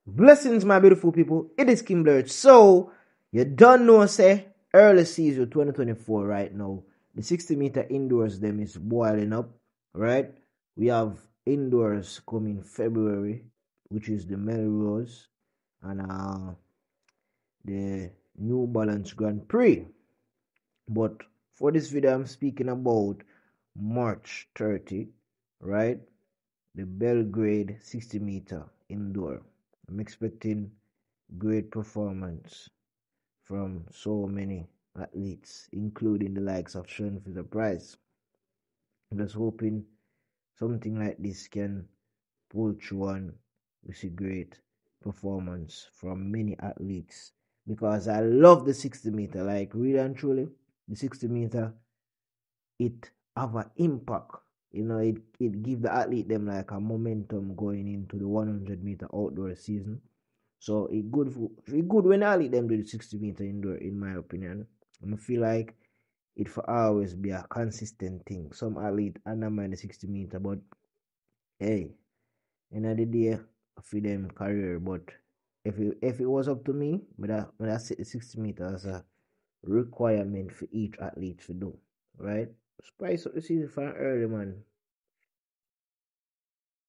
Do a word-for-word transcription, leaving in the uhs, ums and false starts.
Blessings, my beautiful people. It is King Blurred. So, you don't know, say, early season twenty twenty-four right now. The sixty meter indoors, them is boiling up, right? We have indoors coming February, which is the Melrose and uh, the New Balance Grand Prix. But for this video, I'm speaking about March thirtieth, right? The Belgrade sixty meter indoor. I'm expecting great performance from so many athletes, including the likes of Sean Fisher Price. I'm just hoping something like this can pull through and we see great performance from many athletes because I love the sixty meter, like really and truly, the sixty meter, it have an impact. You know, it, it give the athlete them like a momentum going into the one hundred meter outdoor season. So it good for, it good when I let them do the sixty meter indoor, in my opinion. And I feel like it for always be a consistent thing. Some athlete undermine the sixty meter, but hey, end of the day, I feel them career. But if it if it was up to me, but I when I set the sixty meter as a requirement for each athlete to do, right? Spice up the season for early, man.